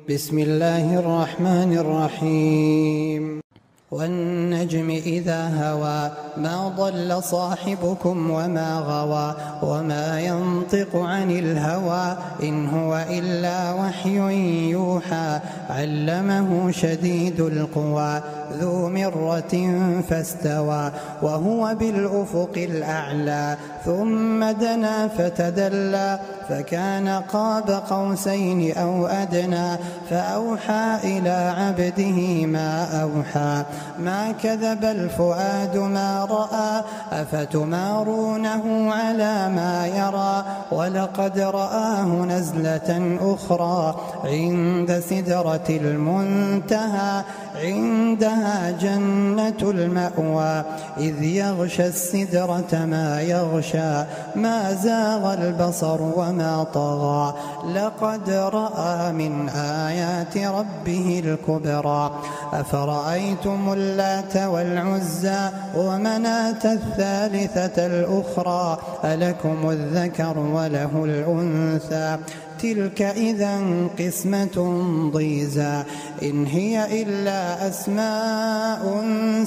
بسم الله الرحمن الرحيم والنجم إذا هوى ما ضل صاحبكم وما غوى وما ينطق عن الهوى إن هو إلا وحي يوحى علمه شديد القوى ذو مرة فاستوى وهو بالأفق الأعلى ثم دنا فتدلى فكان قاب قوسين أو أدنى فأوحى إلى عبده ما أوحى ما كذب الفؤاد ما رأى أفتمارونه على ما يرى ولقد رآه نزلة أخرى عند سدرة المنتهى عندها جنة المأوى إذ يغشى السدرة ما يغشى ما زاغ البصر وما طغى لقد رأى من آيات ربه الكبرى أفرأيتم اللات والعزى ومناة الثالثة الأخرى ألكم الذكر وله الأنثى تلك إذا قسمة ضيزى إن هي إلا أسماء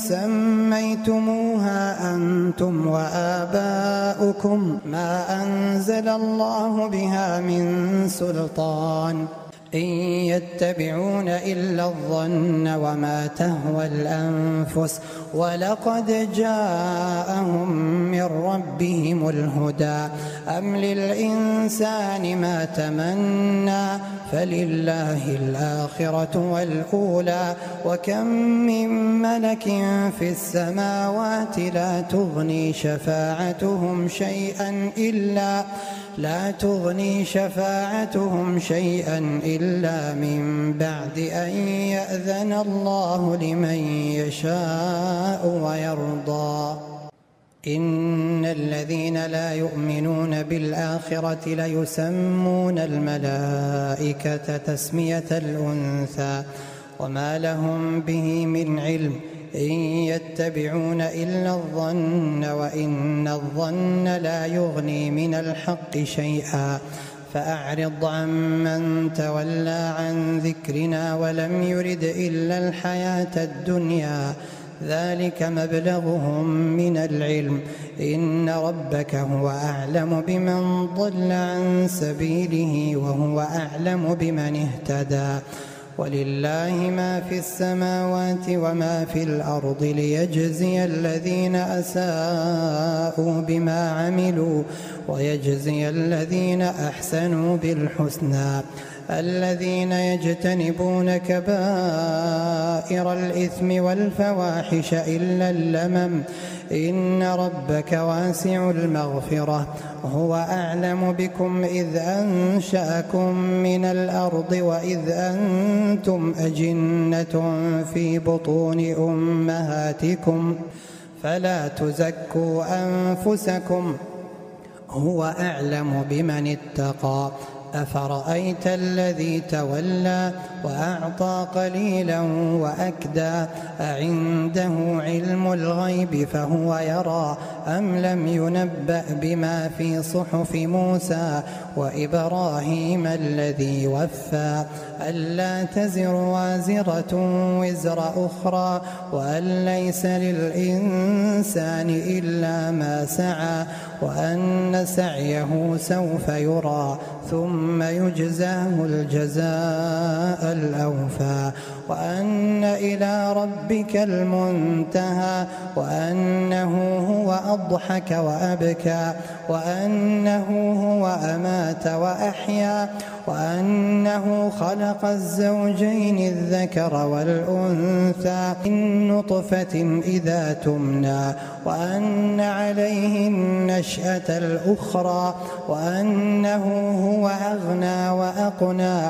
سميتموها أنتم وآباؤكم ما أنزل الله بها من سلطان إن يتبعون إلا الظن وما تهوى الأنفس ولقد جاءهم من ربهم الهدى أم للإنسان ما تمنى فلله الآخرة والأولى وكم من ملك في السماوات لا تغني شفاعتهم شيئا إلا من بعد أن يأذن الله لمن يشاء ويرضى إن الذين لا يؤمنون بالآخرة ليسمون الملائكة تسمية الأنثى وما لهم به من علم إن يتبعون إلا الظن وإن الظن لا يغني من الحق شيئا فأعرض عمن تولى عن ذكرنا ولم يرد إلا الحياة الدنيا ذلك مبلغهم من العلم إن ربك هو أعلم بمن ضل عن سبيله وهو أعلم بمن اهتدى ولله ما في السماوات وما في الأرض ليجزي الذين أساءوا بما عملوا ويجزي الذين أحسنوا بالحسنى الذين يجتنبون كبائر الإثم والفواحش إلا اللمم إن ربك واسع المغفرة هو أعلم بكم إذ أنشأكم من الأرض وإذ أنتم أجنة في بطون أمهاتكم فلا تزكوا أنفسكم هو أعلم بمن اتقى أفرأيت الذي تولى وأعطى قليلا وأكدى أعنده علم الغيب فهو يرى أم لم ينبأ بما في صحف موسى وإبراهيم الذي وفى ألا تزر وازرة وزر أخرى وأن ليس للإنسان إلا ما سعى وأن سعيه سوف يرى ثم يجزاه الجزاء الأوفى وأن إلى ربك المنتهى وأنه هو أضحك وأبكى وأنه هو أمات وأحيا وأنه خلق الزوجين الذكر والأنثى من نطفة إذا تمنى وأن عليه النشأة الأخرى وأنه هو أغنى وأقنى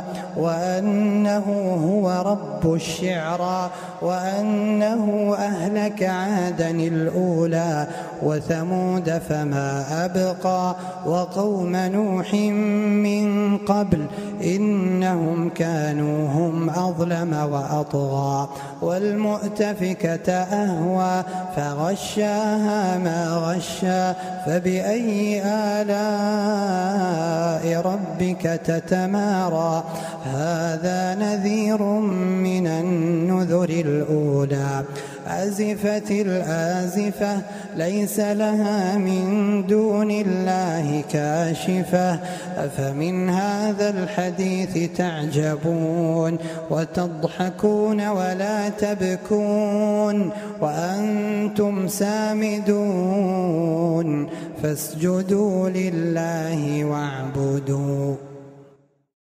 وأنه هو رب الشعرى وأنه أهلك عادا الأولى وثمود فما أبقى وقوم نوح من قبل إنهم كانوا هم أظلم وأطغى والمؤتفكة أهوى فغشاها ما غشى فبأي آلاء ربك تتمارى هذا نذير من النذر الأولى أزفت الآزفة ليس لها من دون الله كاشفة أفمن هذا الحديث تعجبون وتضحكون ولا تبكون وأنتم سامدون فاسجدوا لله واعبدوا